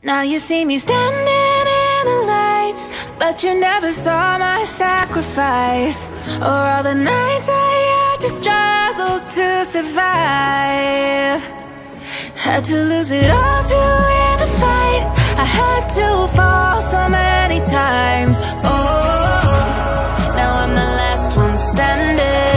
Now you see me standing in the lights, but you never saw my sacrifice, or all the nights I had to struggle to survive. Had to lose it all to win the fight. I had to fall so many times. Oh, now I'm the last one standing.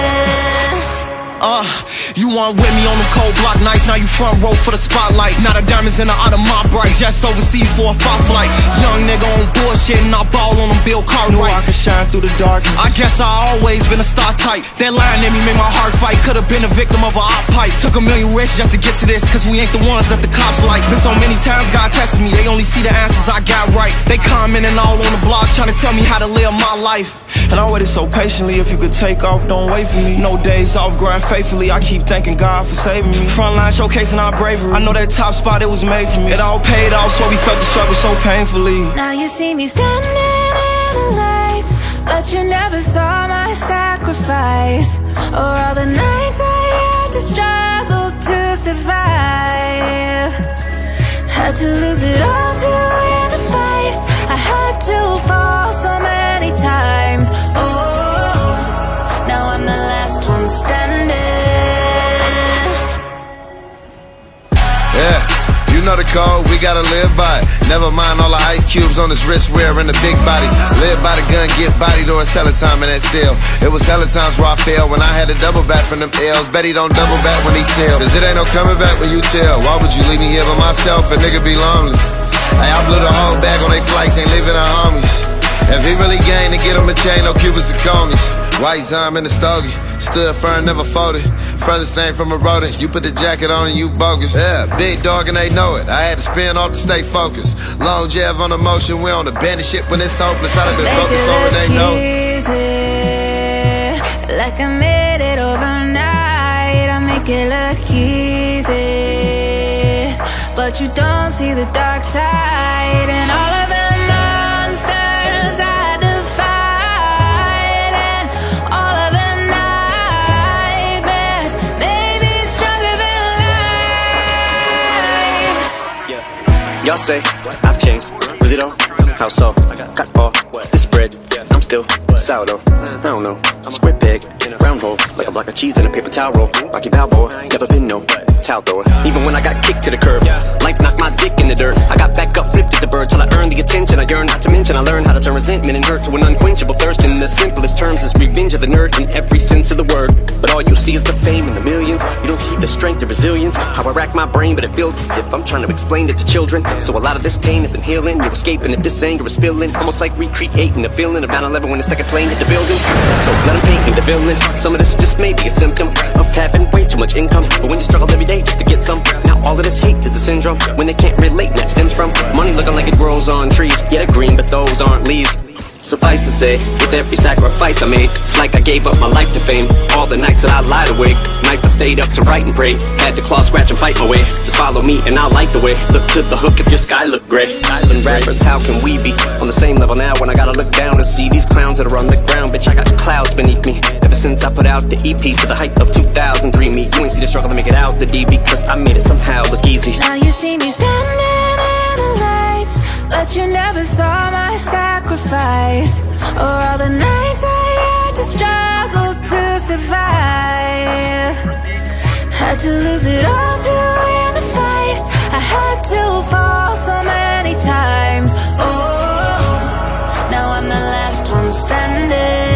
You weren't with me on the cold block nights, now you front row for the spotlight. Now the diamonds in the out of my bright, just overseas for a fight flight. Young nigga on bullshit and I ball on them Bill Cartwright. Knew I could shine through the dark. I guess I always been a star type. That line in me made my heart fight. Could've been a victim of a op pipe. Took a million risks just to get to this, cause we ain't the ones that the cops like. Been so many times God tested me, they only see the answers I got right. They commenting all on the blogs trying to tell me how to live my life. And I waited so patiently, if you could take off, don't wait for me. No days off, grind faithfully, I keep thanking God for saving me. Frontline showcasing our bravery, I know that top spot, it was made for me. It all paid off, so we felt the struggle so painfully. Now you see me standing in the lights, but you never saw my sacrifice, or all the nights I had to struggle to survive. Had to lose it all to win the fight. I had to fall so many times. Oh, now I'm the last one standing. Yeah, you know the code, we gotta live by it. Never mind all the ice cubes on his wrist wearing the big body. Live by the gun, get body during selling time in that cell. It was hella times where I failed when I had to double back from them L's. Bet he don't double back when he tell, cause it ain't no coming back when you tell. Why would you leave me here by myself? A nigga be lonely. Hey, I blew the whole bag on they flights, ain't leaving our homies. If he really gang, to get him a chain, no Cubans and conies. White Zime in the stogie, stood firm, never folded. Furthest name from a rodent, you put the jacket on and you bogus. Yeah, big dog and they know it, I had to spin off to stay focused. Long jab on emotion, we on the bandit shit when it's hopeless. I'd have been broke before and they know it. Like I made it overnight, I make it look easy, but you don't see the dark side and all of the monsters I defied, and all of the nightmares made me stronger than life. Y'all say I've changed, really though? How so? Got all this bread, I'm still sourdough. I don't know, square peg, round hole, like a block of cheese in a paper towel roll. Rocky Balboa, never been no towel thrower. Even when I got kicked to the curb, life knocked my dick in the dirt. I got back up, flipped at the bird till I earned the attention I yearned. Not to mention I learned how to turn resentment and hurt to an unquenchable thirst. In the simplest terms is revenge of the nerd in every sense of the word. But all you see is the fame and the millions. You don't see the strength and resilience. How I rack my brain, but it feels as if I'm trying to explain it to children. So a lot of this pain isn't healing. You're escaping if this anger is spilling. Almost like recreating the feeling of 9/11 when the second plane hit the building. So let them paint me the villain. Some of this just may be a symptom of having way too much income. But when you struggle every day just to get some, now all of this hate is a syndrome. When they can't relate, and that stems from money looking like it grows on trees. Yeah, they're green, but those aren't leaves. Suffice to say, with every sacrifice I made, it's like I gave up my life to fame. All the nights that I lied awake, nights I stayed up to write and pray. Had to claw, scratch, and fight my way. Just follow me and I'll light the way. Look to the hook if your sky look gray. And rappers, how can we be on the same level now when I gotta look down and see these clowns that are on the ground? Bitch, I got clouds beneath me. Ever since I put out the EP to the height of 2003. Me, you ain't see the struggle to make it out the D, because I made it somehow look easy. Now you see me standing in the lights, but you never saw my sacrifice, or all the nights I had to struggle to survive. Had to lose it all to win the fight. I had to fall so many times. Oh, now I'm the last one standing.